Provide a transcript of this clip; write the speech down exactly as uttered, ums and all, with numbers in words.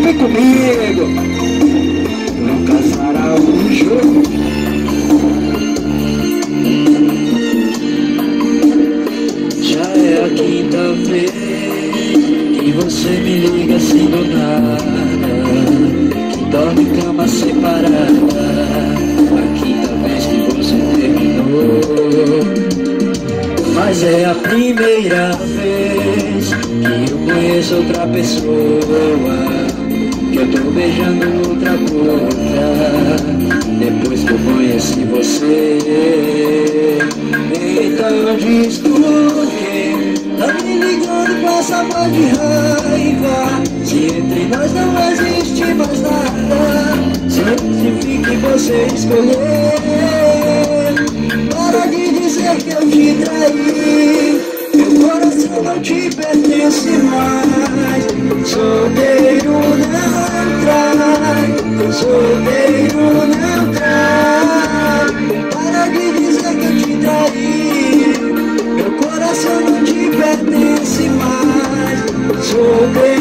vem comigo. Nunca será um jogo. Já é a quinta vez que você me liga assim do nada, que dorme em cama separada. A quinta vez que você terminou. Mas é a primeira vez que eu conheço outra pessoa, que eu tô beijando outra boca, depois que eu conheci você. Então diz por quê tá me ligando com essa voz de raiva, se entre nós não existe mais nada, significa que você escolheu. Para de dizer que eu te traí, meu coração não te pertence mais. Solteiro não trai, solteiro não trai. Para de dizer que eu te traí, meu coração não te pertence mais. Solteiro